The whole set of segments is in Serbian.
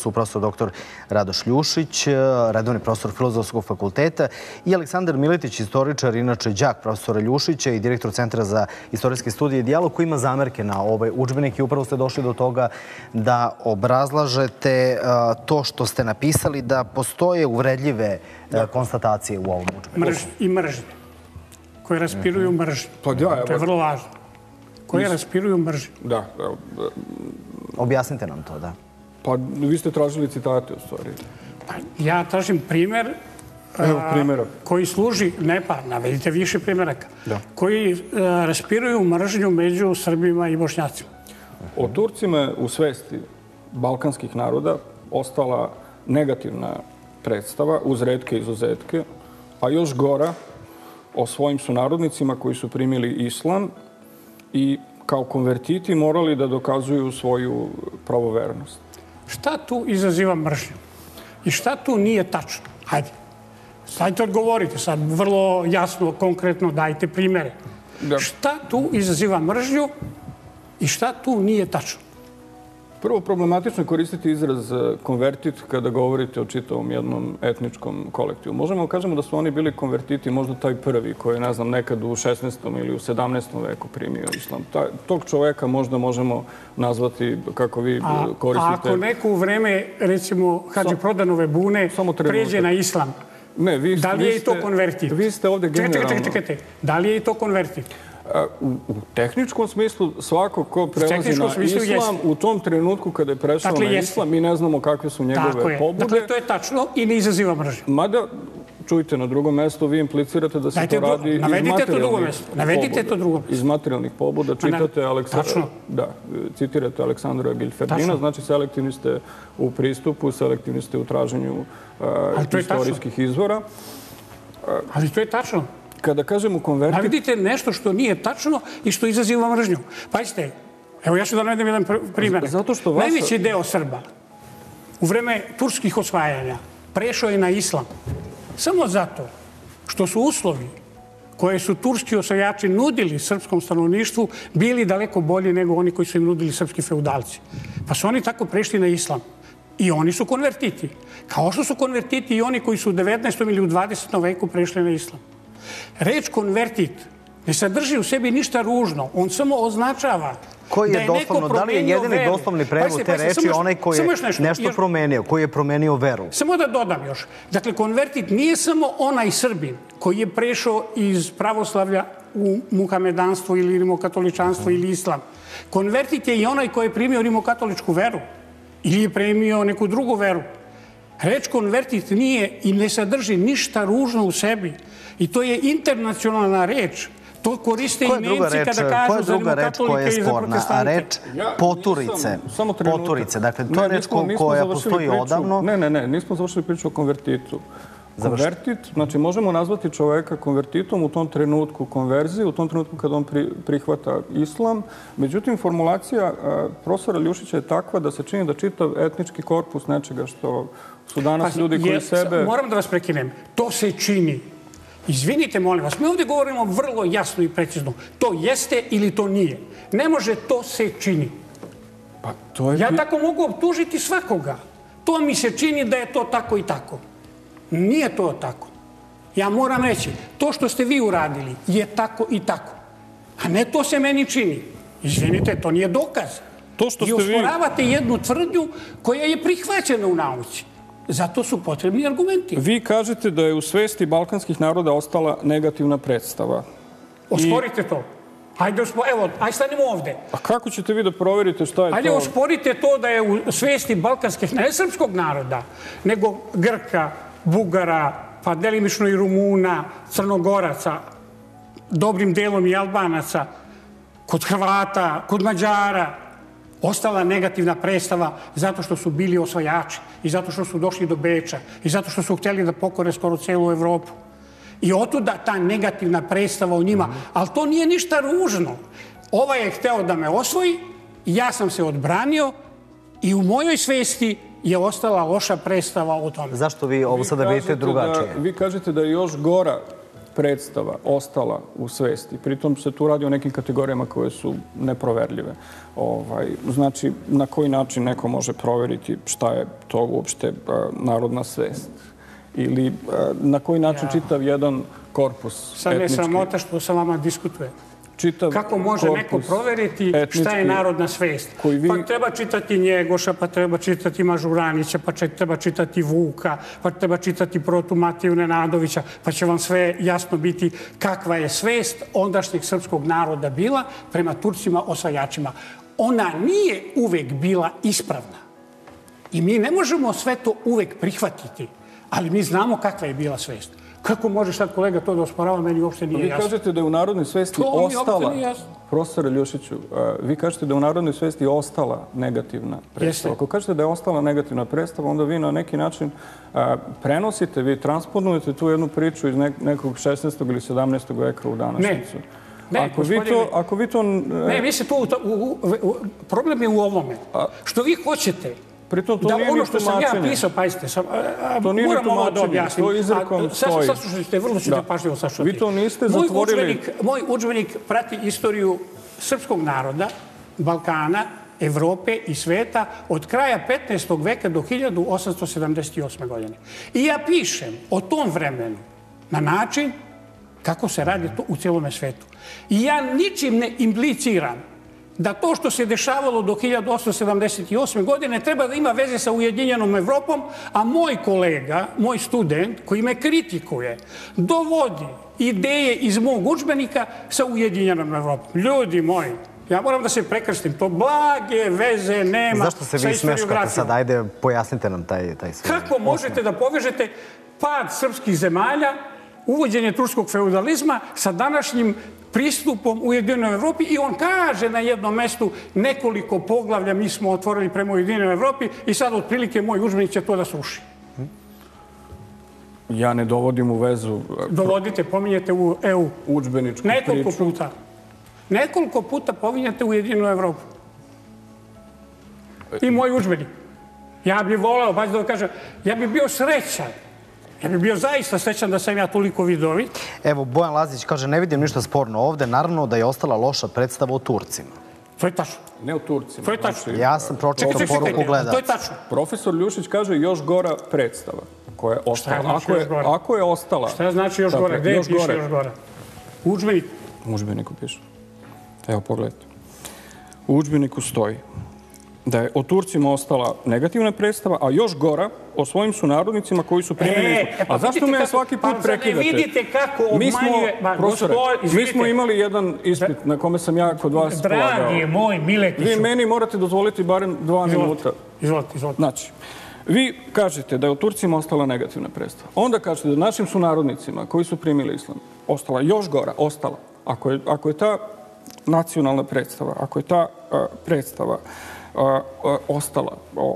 su profesor dr. Radoš Ljušić, redovni profesor Filozofskog fakulteta, i Aleksandar Miletić, istoričar, inače đak profesora Ljušića i direktor Centra za istorijske studije i dijalog, koji ima zamerke na ovaj udžbenik i upravo ste došli do toga da obrazlažete to što ste napisali, da postoje uvredljive konstatacije u ovom udžbeniku. Mržnje i mržnje koje raspiruju mržnje. To je vrlo važno. Koje raspiruju mržnje. Da. Objasnite nam to, da. Pa vi ste tražili citate, u stvari. Ja tražim primer koji služi, navedite više primeraka, koji raspiruju mržnju među Srbima i Bošnjacima. O Turcima je u svesti balkanskih naroda ostala negativna predstava, uz retke izuzetke, a još gora o svojim sunarodnicima koji su primili islam i kao konvertiti morali da dokazuju svoju pravovernost. Šta tu izaziva mržnju? I šta tu nije tačno? Hajde, sad odgovorite, sad vrlo jasno, konkretno dajte primere. Šta tu izaziva mržnju i šta tu nije tačno? Prvo, problematično je koristiti izraz konvertit kada govorite o čitavom jednom etničkom kolektivu. Možemo da kažemo da su oni bili konvertiti, možda taj prvi koji je, ne znam, nekad u 16. ili u 17. veku primio islam. Tog čoveka možda možemo nazvati, kako vi koristite... A ako neko u vreme, recimo, Hadži Prodanove bune pređe na islam, da li je i to konvertit? Vi ste ovde generalno... Čekajte. Da li je i to konvertit? U tehničkom smislu, svako ko prelazi na islam, u tom trenutku kada je prešao na islam, mi ne znamo kakve su njegove pobude. Dakle, to je tačno i ne izaziva mržnju. Mada, čujte, na drugom mestu vi implicirate da se to radi iz materijalnih pobuda. Citirate Aleksandra Gilferdina, znači selektivni ste u pristupu, selektivni ste u traženju istorijskih izvora. Ali to je tačno. Kada kažemo konvertit... Navedite nešto što nije tačno i što izaziva mržnju. Pazite, evo ja ću da navedem jedan primjer. Najveći deo Srba u vreme turskih osvajanja prešao je na islam samo zato što su uslovi koje su turski osvajači nudili srpskom stanovništvu bili daleko bolji nego oni koji su im nudili srpski feudalci. Pa su oni tako prešli na islam. I oni su konvertiti. Kao što su konvertiti i oni koji su u 19. ili u 20. veku prešli na islam. Reč konvertit ne sadrži u sebi ništa ružno. On samo označava da je neko promenio veru. Da li je jedini doslovni prevod te reči onaj koji je nešto promenio, koji je promenio veru? Samo da dodam još. Dakle, konvertit nije samo onaj Srbin koji je prešao iz pravoslavlja u muhamedanstvo ili rimokatoličanstvo ili islam. Konvertit je i onaj koji je primio rimokatoličku veru ili je primio neku drugu veru. Reč konvertit nije i ne sadrži ništa ružno u sebi. I to je internacionalna reč. To koriste i Nemci kada kažu za rimokatolike i za protestante. Reč poturice. Poturice. Dakle, to je reč koja postoji odavno. Ne, nismo završili priču o konvertitu. Konvertit, znači možemo nazvati čoveka konvertitom u tom trenutku konverzije, u tom trenutku kada on prihvata islam. Međutim, formulacija profesora Ljušića je takva da se čini da čitav etnički korpus nečega što su danas ljudi koji sebe... Moram da vas prekinem. To se čini. Izvinite, molim vas, mi ovdje govorimo vrlo jasno i precizno. To jeste ili to nije. Ne može to se čini. Ja tako mogu optužiti svakoga. To mi se čini da je to tako i tako. Nije to tako. Ja moram reći, to što ste vi uradili je tako i tako. A ne to se meni čini. Izvinite, to nije dokaz. I osporavate jednu tvrdnju koja je prihvaćena u nauci. Zato su potrebni argumenti. Vi kažete da je u svesti balkanskih naroda ostala negativna predstava. Osporite to. Hajde, evo, ajde stanemo ovde. A kako ćete vi da proverite šta je to? Hajde, osporite to da je u svesti balkanskih, ne srpskog naroda, nego Grka, Bugara, pa delimično i Rumuna, Crnogoraca, dobrim delom i Albanaca, kod Hrvata, kod Mađara, ostala negativna predstava zato što su bili osvajači i zato što su došli do Beča i zato što su htjeli da pokore skoro celu Evropu. I otuda ta negativna predstava o njima. Ali to nije ništa ružno. Ovaj je hteo da me osvoji, ja sam se odbranio i u mojoj svesti je ostala loša predstava o tome. Zašto vi ovo sada vidite drugačije? Vi kažete da je još gora predstava ostala u svesti, pritom se tu radi o nekim kategorijama koje su neproverljive. Znači, na koji način neko može proveriti šta je to uopšte narodna svest? Ili na koji način čitav jedan korpus etnički... Sad me sramota što sa vama diskutuje. Kako može neko proveriti šta je narodna svest? Pa treba čitati Njegoša, pa treba čitati Mažuranića, pa treba čitati Vuka, pa treba čitati Protu Matiju Nenadovića, pa će vam sve jasno biti kakva je svest ondašnjeg srpskog naroda bila prema Turcima osvajačima. Ona nije uvek bila ispravna. I mi ne možemo sve to uvek prihvatiti, ali mi znamo kakva je bila svest. Kako može sad kolega to da osporava, meni uopšte nije jasno. Vi kažete da je u narodnoj svesti ostala, profesore Ljušiću, vi kažete da je u narodnoj svesti ostala negativna predstava. Ako kažete da je ostala negativna predstava, onda vi na neki način prenosite, vi transponujete tu jednu priču iz nekog 16. ili 17. veka u današnjicu. Ne, ako vi to... Ne, vi se tu... Problem je u ovome. Što vi hoćete... Pritom to nije ni tumačenje. Ono što sam ja pisao, pazite, moram ovo da objasnim. To izrekom stoji. Saslušajte, vrlo ćete pažljivo saslušati. Vi to niste zatvorili. Moj udžbenik prati istoriju srpskog naroda, Balkana, Evrope i sveta od kraja 15. veka do 1878. godine. I ja pišem o tom vremenu na način kako se radi to u cijelome svetu. I ja ničim ne impliciram da to što se dešavalo do 1878. godine treba da ima veze sa Ujedinjenom Evropom, a moj kolega, moj student, koji me kritikuje, dovodi ideje iz mog udžbenika sa Ujedinjenom Evropom. Ljudi moji, ja moram da se prekrstim. To blage veze nema sa historiografijom. Zašto se vi smeškate sad? Ajde, pojasnite nam taj svoj. Kako možete da povežete pad srpskih zemalja, uvođenje turskog feudalizma sa današnjim pristupom u Ujedinjenoj Evropi i on kaže na jednom mestu nekoliko poglavlja mi smo otvorili prema Ujedinjenoj Evropi i sad otprilike moj udžbenik će to da sruši. Ja ne dovodim u vezu... Dovodite, pominjete u EU. Udžbeničku priču. Nekoliko puta. Nekoliko puta pominjete Ujedinjenu Evropu. I moj udžbenik. Ja bih voleo, baš da kažem, ja bih bio srećan. Ja bih bio zaista srećan da sam ja toliko vidovit. Evo, Bojan Lazić kaže, ne vidim ništa sporno ovde. Naravno da je ostala loša predstava o Turcima. To je tačno. Ne o Turcima. To je tačno. Ja sam pročitao poruku gledalaca. To je tačno. Profesor Ljušić kaže još gora predstava koja je ostala. Ako je ostala... Šta znači još gora? Gde piše još gora? U udžbeniku. U udžbeniku piše. Evo, pogledajte. U udžbeniku stoji da je o Turcima ostala negativna predstava, a još gora o svojim sunarodnicima koji su primili... A zašto me svaki put prekidate? Ne vidite kako obmanjuje... Mi smo imali jedan ispit na kome sam ja kod vas polagao. Dragi moj Miletiću... Vi meni morate dozvoliti barem 2 minuta. Izvolite. Znači, vi kažete da je o Turcima ostala negativna predstava. Onda kažete da našim sunarodnicima koji su primili islam ostala još gora, ostala. Ako je ta nacionalna predstava, ako je ta predstava ostala,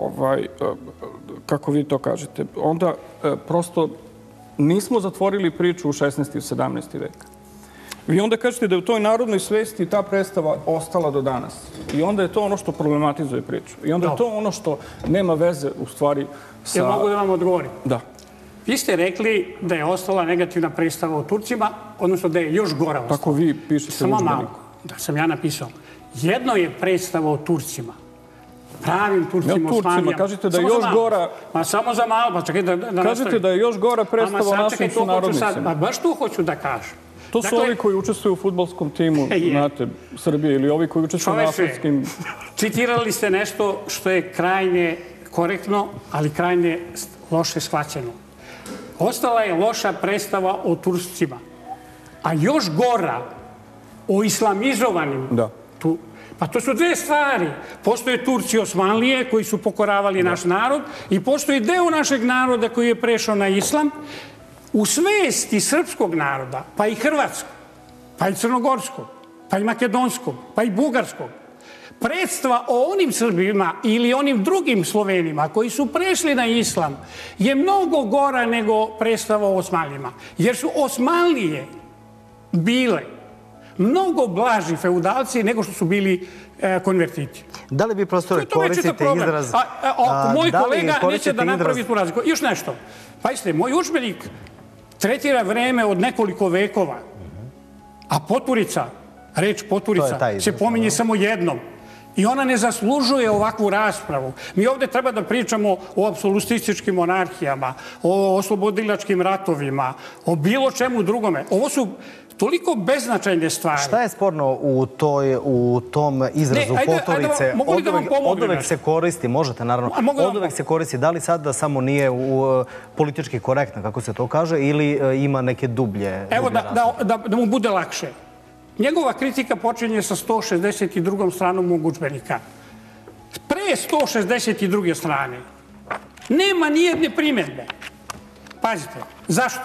kako vi to kažete, onda prosto nismo zatvorili priču u 16. i 17. veka. Vi onda kažete da je u toj narodnoj svesti ta predstava ostala do danas. I onda je to ono što problematizuje priču. I onda je to ono što nema veze u stvari sa... Ja mogu da vam odgovorim? Da. Vi ste rekli da je ostala negativna predstava o Turcima, odnosno da je još gora ostala. Tako vi pišete u udžbeniku. Da sam ja napisao. Jedno je predstava o Turcima. Pravim Turcima, Osmanlijama. Kažete da je još gora... Ma samo za malo, pa čekaj da nastavim. Kažete da je još gora predstava o našim sunarodnicima. Pa baš tu hoću da kažem. To su ovi koji učestvuju u fudbalskom timu, znate, Srbije, ili ovi koji učestvuju na afričkim... Citirali ste nešto što je krajnje korektno, ali krajnje loše shvaćeno. Ostala je loša predstava o Turcima. A još gora o islamizovanim... Da. Pa to su dve stvari. Postoje Turci Osmanlije koji su pokoravali naš narod i postoji deo našeg naroda koji je prešao na islam. U svesti srpskog naroda, pa i hrvatskog, pa i crnogorskog, pa i makedonskog, pa i bugarskog, predstava o onim Srbima ili onim drugim Slovenima koji su prešli na islam je mnogo gora nego predstava o Osmanlijima. Jer su Osmanlije bile mnogo blaži feudalci nego što su bili konvertiti. Da li vi, profesore, koristite izraz... Moj kolega neće da napravi tu razliku. Još nešto. Pazite, moj udžbenik tretira vreme od nekoliko vekova. A poturica, reč poturica, se pominje samo jednom. I ona ne zaslužuje ovakvu raspravu. Mi ovde treba da pričamo o apsolustističkim monarhijama, o oslobodilačkim ratovima, o bilo čemu drugome. Ovo su toliko beznačajne stvari. Šta je sporno u tom izrazu poturice? Od uvek se koristi, možete naravno, od uvek se koristi. Da li sad da samo nije politički korektno, kako se to kaže, ili ima neke dublje? Evo, da mu bude lakše. Njegova kritika počinje sa 162. stranom mog udžbenika. Pre 162. strane nema nijedne primjedbe. Pazite, zašto?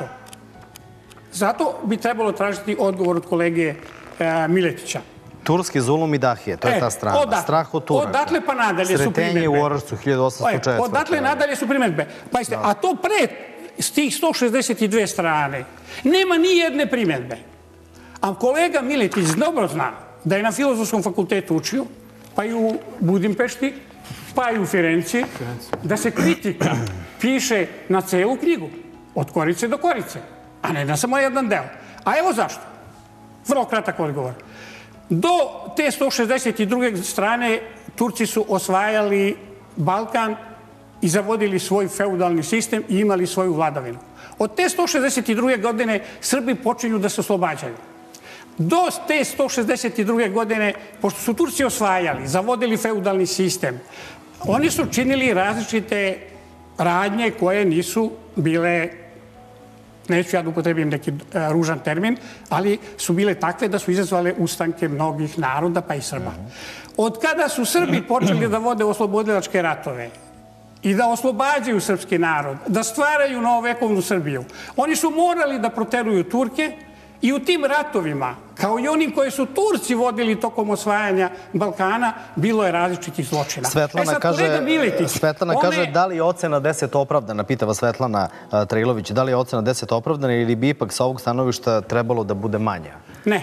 Zato bi trebalo tražiti odgovor od kolege Miletića. Turski zulum i dahije, to je ta strana. Strah od Turaka. Odatle pa nadalje su primjedbe. Sretenje u Orašcu 1804. Odatle nadalje su primjedbe. Pazite, a to pre tih 162 strane nema nijedne primjedbe. A kolega Miletić dobro zna da je na Filozofskom fakultetu učio, pa i u Budimpešti, pa i u Firenci, da se kritika piše na celu knjigu, od korice do korice, a ne na samo jedan deo. A evo zašto. Vrlo kratak odgovor. Do te 162. strane Turci su osvajali Balkan i zavodili svoj feudalni sistem i imali svoju vladavinu. Od te 162. godine Srbi počinju da se oslobađaju. Do te 162. godine, pošto su Turci osvajali, zavodili feudalni sistem, oni su činili različite radnje koje nisu bile, neću ja da upotrebim neki ružan termin, ali su bile takve da su izazvale ustanke mnogih naroda, pa i Srba. Od kada su Srbi počeli da vode oslobodilačke ratove i da oslobađaju srpski narod, da stvaraju novovekovnu Srbiju, oni su morali da proteruju Turke. I u tim ratovima, kao i onim koje su Turci vodili tokom osvajanja Balkana, bilo je različitih zločina. Svetlana kaže da li je ocena 10 opravdana, pitava Svetlana Trilović, da li je ocena 10 opravdana ili bi ipak sa ovog stanovišta trebalo da bude manja? Ne.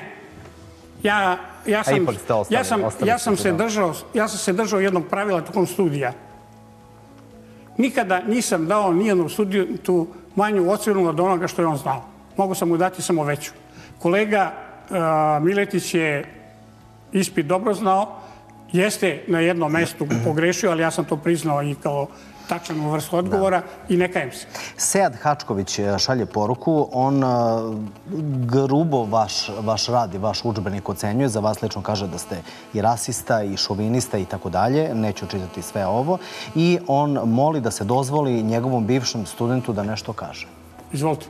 Ja sam se držao jednog pravila tokom studija. Nikada nisam dao nijednom studentu manju ocenu od onoga što je on znao. Mogu sam mu dati samo veću. Kolega Miletić je ispit dobro znao, jeste na jednom mestu pogrešio, ali ja sam to priznao i kao tačnu vrstu odgovora i ne kajem se. Sead Hačković šalje poruku, on grubo vaš rad i vaš udžbenik ocenjuje, za vas lično kaže da ste i rasista i šovinista i tako dalje, neću čitati sve ovo, i on moli da se dozvoli njegovom bivšem studentu da nešto kaže. Izvolite.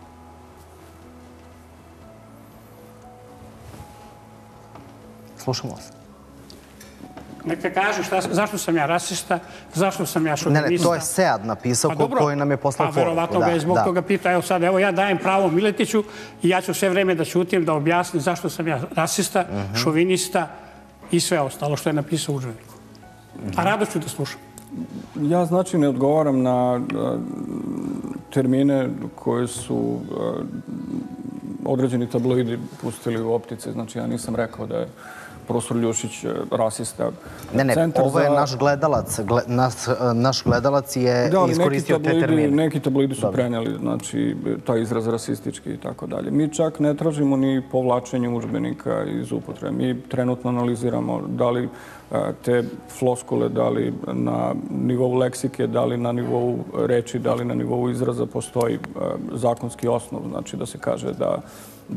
Slušamo vas. Neka kaže zašto sam ja rasista, zašto sam ja šovinista. Ne, to je Sead napisao koji nam je poslao poruku. A verovatno ga je zbog toga pita. Evo sad, ja dajem pravo Miletiću i ja ću sve vreme da ćutim, da objasnim zašto sam ja rasista, šovinista i sve ostalo što je napisao u udžbeniku. A rado ću da slušam. Ja znači ne odgovaram na termine koje su određeni tabloidi pustili u optice. Znači ja nisam rekao da je profesor Ljušić rasista. Ne, ovo je naš gledalac. Naš gledalac je iskoristio te termine. Neki tabloidi su prenijeli, znači, taj izraz rasistički i tako dalje. Mi čak ne tražimo ni povlačenje udžbenika iz upotrebe. Mi trenutno analiziramo da li te floskule, da li na nivou leksike, da li na nivou reči, da li na nivou izraza postoji zakonski osnov. Znači da se kaže da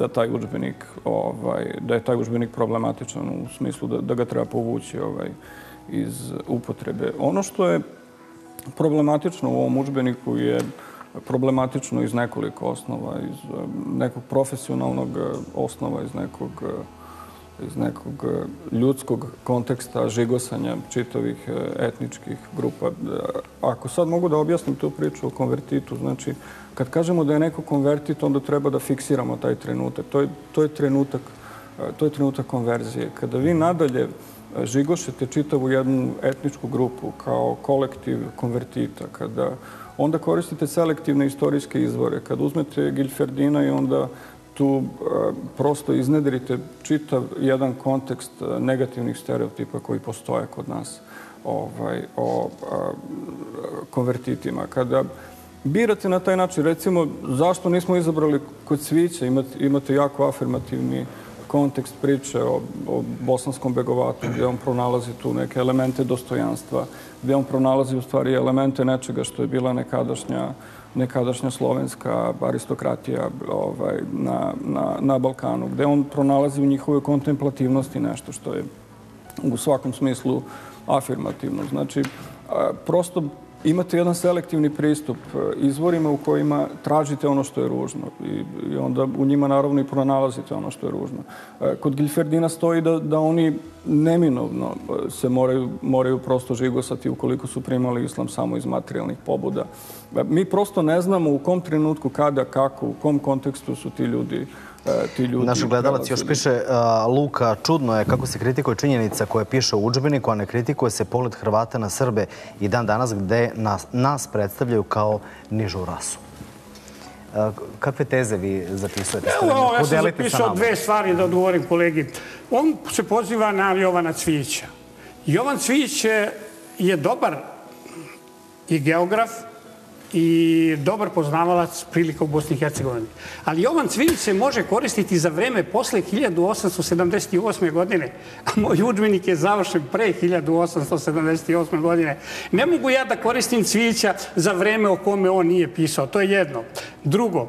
je taj udžbenik problematičan u smislu da ga treba povući iz upotrebe. Ono što je problematično u ovom udžbeniku je problematično iz nekoliko osnova, iz nekog profesionalnog osnova, iz nekog ljudskog konteksta žigosanja čitavih etničkih grupa. Ako sad mogu da objasnim tu priču o konvertitu, znači kad kažemo da je neko konvertit, onda treba da fiksiramo taj trenutak. To je trenutak konverzije. Kada vi nadalje žigošete čitavu jednu etničku grupu kao kolektiv konvertita, kada onda koristite selektivne istorijske izvore, kada uzmete Gilferdina i onda tu prosto iznedrite čitav jedan kontekst negativnih stereotipa koji postoje kod nas o konvertitima. Kada birate na taj način. Recimo, zašto nismo izabrali kod Cvijića? Imate jako afirmativni kontekst priče o bosanskom begovatu, gdje on pronalazi tu neke elemente dostojanstva, gdje on pronalazi u stvari elemente nečega što je bila nekadašnja slovenska aristokratija na Balkanu, gdje on pronalazi u njihovoj kontemplativnosti nešto što je u svakom smislu afirmativno. Znači, prosto imate jedan selektivni pristup izvorima u kojima tražite ono što je ružno i onda u njima naravno i pronalazite ono što je ružno. Kod Gilferdina stoji da oni neminovno se moraju prosto žigosati ukoliko su primali islam samo iz materijalnih pobuda. Mi prosto ne znamo u kom trenutku, kada, kako, u kom kontekstu su ti ljudi. Naš gledalac još piše, Luka, čudno je kako se kritikuje činjenica koja piše u udžbeniku, a ne kritikuje se pogled Hrvata na Srbe i dan danas gde nas predstavljaju kao nižu rasu. Kakve teze vi zapisujete? Evo, ja sam zapisao dve stvari da odgovorim kolegi. On se poziva na Jovana Cvijića. Jovan Cvijić je dobar i geograf i dobar poznavalac prilika u Bosni i Hercegovini. Ali Jovan Cvijić se može koristiti za vreme posle 1878. godine, a moj udžbenik je završen pre 1878. godine. Ne mogu ja da koristim Cvijića za vreme o kome on nije pisao. To je jedno. Drugo,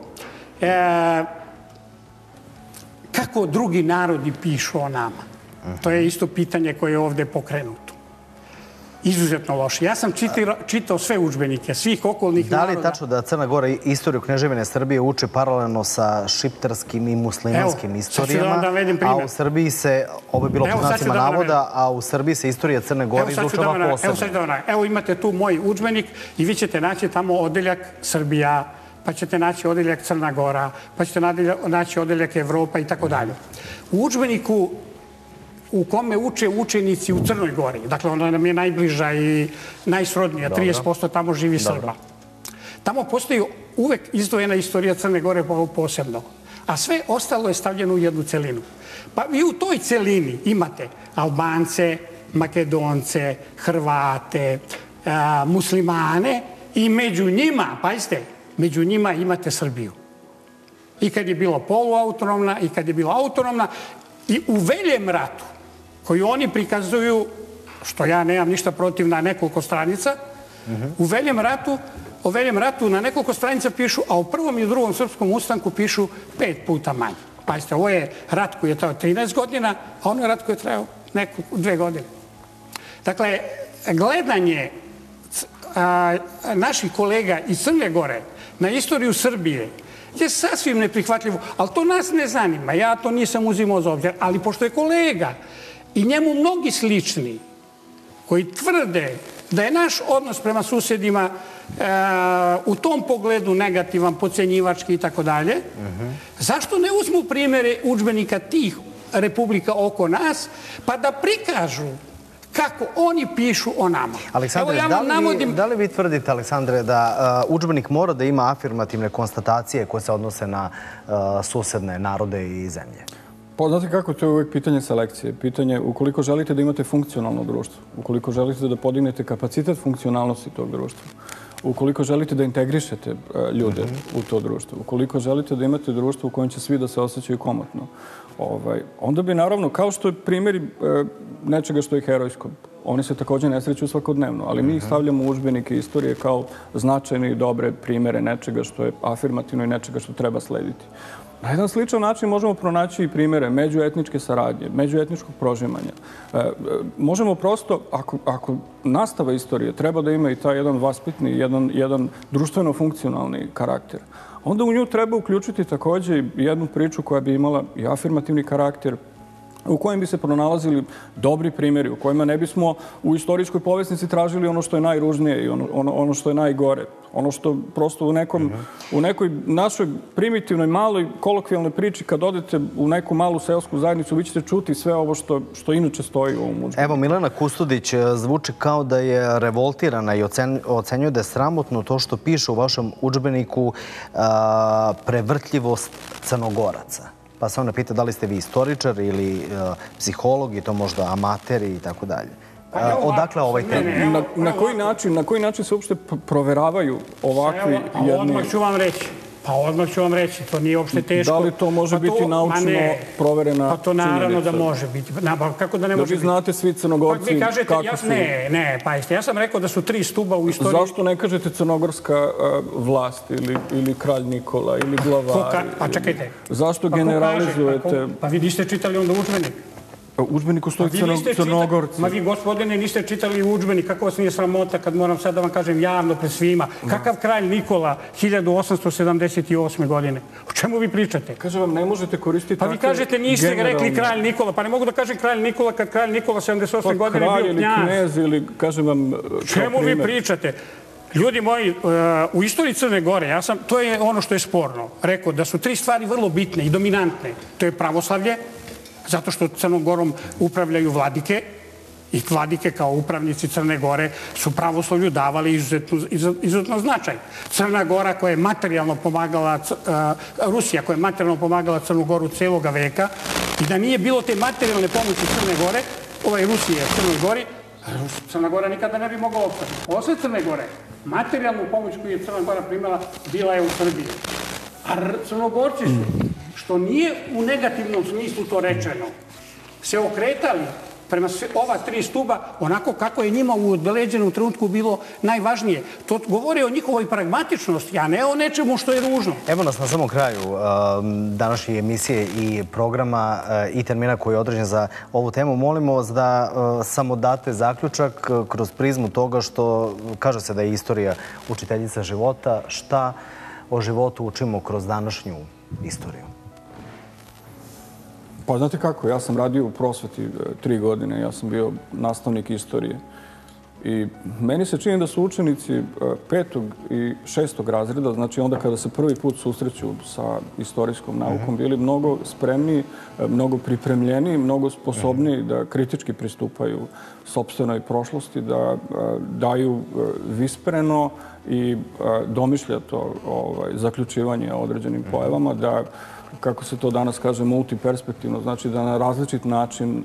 kako drugi narodi pišu o nama? To je isto pitanje koje je ovde pokrenuto. Izuzetno loše. Ja sam čitao sve udžbenike, svih okolnih naroda. Da li je tačno da Crna Gora istoriju Kneževine Srbije uče paralelno sa šiptarskim i muslimanskim istorijama, a u Srbiji se, ovo je bilo po znacima navoda, a u Srbiji se istorija Crne Gore izučava posebno? Evo imate tu moj udžbenik i vi ćete naći tamo odeljak Srbija, pa ćete naći odeljak Crna Gora, pa ćete naći odeljak Evropa i tako dalje. U udžbeniku u kome uče učenici u Crnoj Gori. Dakle, ona nam je najbliža i najsrodnija. 30% tamo živi Srba. Tamo postoji uvek izdvojena istorija Crne Gore posebno. A sve ostalo je stavljeno u jednu celinu. Pa vi u toj celini imate Albance, Makedonce, Hrvate, muslimane i među njima, pazite, među njima imate Srbiju. I kad je bila poluautonomna i kad je bila autonomna. I u Veljem ratu, koju oni prikazuju, što ja nemam ništa protiv, na nekoliko stranica, u Veljem ratu na nekoliko stranica pišu, a u Prvom i Drugom srpskom ustanku pišu 5 puta manje. Pazite, ovo je rat koji je trajao 13 godina, a ono je rat koji je trajao 2 godine. Dakle, gledanje naših kolega iz Crne Gore na istoriju Srbije je sasvim neprihvatljivo, ali to nas ne zanima. Ja to nisam uzimao za obzir. Ali pošto je kolega i njemu mnogi slični koji tvrde da je naš odnos prema susedima u tom pogledu negativan, podcenjivački i tako dalje, zašto ne uzmu primjere udžbenika tih republika oko nas, pa da prikažu kako oni pišu o nama. Aleksandre, da li vi tvrdite, Aleksandre, da udžbenik mora da ima afirmativne konstatacije koje se odnose na susedne narode i zemlje? Pa znate kako, to je uvijek pitanje selekcije. Pitanje ukoliko želite da imate funkcionalno društvo, ukoliko želite da podignete kapacitet funkcionalnosti tog društva, ukoliko želite da integrišete ljude u to društvo, ukoliko želite da imate društvo u kojem će svi da se osjećaju komotno, onda bi naravno, kao što je primjer nečega što je herojsko, oni se također ne sreću svakodnevno, ali mi ih stavljamo u udžbenike istorije kao značajne i dobre primjere nečega što je afirmativno i nečega što treba slediti. Na jedan sličan način možemo pronaći i primjere međuetničke saradnje, međuetničkog prožimanja. Možemo prosto, ako nastava istorije treba da ima i taj jedan vaspitni, jedan društveno-funkcionalni karakter, onda u nju treba uključiti također jednu priču koja bi imala i afirmativni karakter, u kojem bi se pronalazili dobri primjeri, u kojima ne bismo u istorijskoj povjesnici tražili ono što je najružnije i ono što je najgore. Ono što prosto u nekoj našoj primitivnoj, maloj, kolokvijalnoj priči, kad odete u neku malu seosku zajednicu, vi ćete čuti sve ovo što inače stoji u ovom udžbeniku. Evo, Milena Kustudić zvuči kao da je revoltirana i ocenjuje da je sramotno to što piše u vašem udžbeniku prevrtljivost Crnogoraca. Pa se ona pita da li ste vi istoričar ili psiholog i to možda amateri i tako dalje. Odakle ovaj termin? Na koji način se uopšte proveravaju ovakvi jedni... Odmah ću vam reći, to nije uopšte teško. Da li to može biti naučno proverena činjenica? Pa to naravno da može biti. Kako da ne može biti? Da vi znate svi Crnogorci kako su... Ne, pazite, ja sam rekao da su 3 stuba u istoriji... Zašto ne kažete crnogorska vlast ili kralj Nikola ili glavari? Pa čekajte. Zašto generalizujete... Pa vi niste čitali onda udžbenik. U udžbeniku stoji Crnogorci. Ma vi, gospodine, niste čitali udžbenik. Kako vas nije sramota kad moram sad da vam kažem javno pred svima? Kakav kralj Nikola 1878. godine? O čemu vi pričate? Kažem vam, ne možete koristiti takve generalne... Pa vi kažete, niste rekli kralj Nikola. Pa ne mogu da kažem kralj Nikola kad kralj Nikola 78. godine bio kralj ili knez ili, kažem vam... Čemu vi pričate? Ljudi moji, u istoriji Crne Gore, to je ono što je sporno, rekao da su 3 stvari vrlo bitne i dominantne. To je pravoslavlje, zato što Crnom Gorom upravljaju vladike i vladike kao upravnici Crne Gore su pravoslavlju davali izuzetno značaj. Crna Gora koja je materijalno pomagala, Rusija koja je materijalno pomagala Crnu Goru celoga veka i da nije bilo te materijalne pomoći Crne Gore, Rusije Crnoj Gori, Crna Gora nikada ne bi mogla opstati. Posle Crne Gore, materijalnu pomoć koju je Crna Gora primala bila je u Srbiji. A Crnogorci su, što nije u negativnom smislu to rečeno, se okretali prema ova 3 stuba onako kako je njima u odleđenom trenutku bilo najvažnije. To govori o njihovoj pragmatičnosti, a ne o nečemu što je ružno. Evo nas na samom kraju današnje emisije i programa i termina koji je određen za ovu temu. Molimo vas da samo date zaključak kroz prizmu toga što kaže se da je istorija učiteljica života. Šta o životu učimo kroz današnju istoriju? Pa znate kako, ja sam radio u prosveti 3 godine, ja sam bio nastavnik istorije. I meni se čini da su učenici 5. i 6. razreda, znači onda kada se prvi put susreću sa istorijskom naukom, bili mnogo spremniji, mnogo pripremljeniji, mnogo sposobniji da kritički pristupaju sopstvenoj prošlosti, da daju vispreno i domišljato zaključivanje o određenim pojavama, da kako se to danas kaže, multiperspektivno, znači da na različit način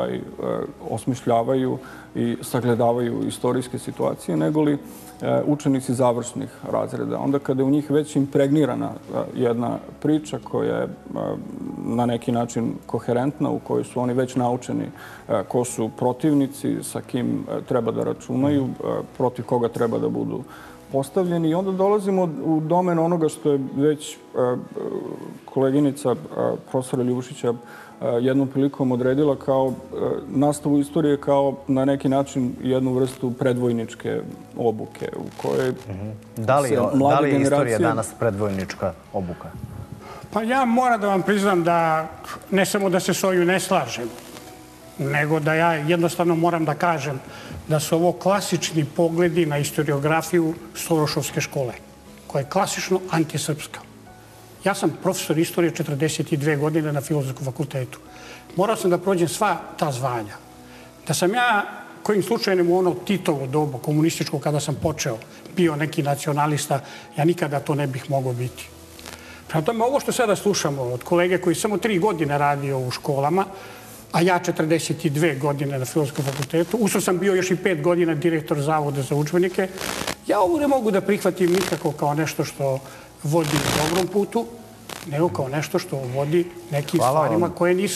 osmišljavaju i sagledavaju istorijske situacije, nego li učenici završnih razreda. Onda kada je u njih već impregnirana jedna priča koja je na neki način koherentna, u kojoj su oni već naučeni ko su protivnici, sa kim treba da računaju, protiv koga treba da budu postavljeni. I onda dolazimo u domen onoga što je već koleginica profesora Ljušića jednom prilikom odredila kao nastavu istorije kao na neki način jednu vrstu predvojničke obuke u kojoj Da li je istorija danas predvojnička obuka? Pa ja moram da vam priznam da ne samo da se s ovim ne slažem, nego da ja jednostavno moram da kažem da su ovo klasični pogledi na historiografiju Sorošovske škole, koja je klasično antisrpska. Ja sam profesor istorije 42 godine na Filozofskom fakultetu. Morao sam da prođem sva ta zvanja. Da sam ja, kojim slučajem u ono Titovo dobu, komunističko, kada sam počeo, bio neki nacionalista, ja nikada to ne bih mogao biti. Prema tome, ovo što sada slušamo od kolege koji samo 3 godine radio u školama, a ja 42 godine na Filozofskom fakultetu, usto sam bio još i 5 godina direktor Zavoda za udžbenike, ja ovo ne mogu da prihvatim nikako kao nešto što vodi u dobrom putu, nego kao nešto što vodi nekim stvarima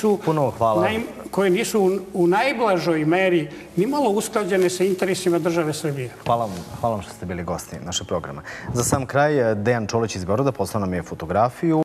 koje nisu u najblažoj meri nimalo usklađene sa interesima države Srbije. Hvala vam što ste bili gosti našeg programa. Za sam kraj, Dejan Čolić iz Beograda poslao nam je fotografiju.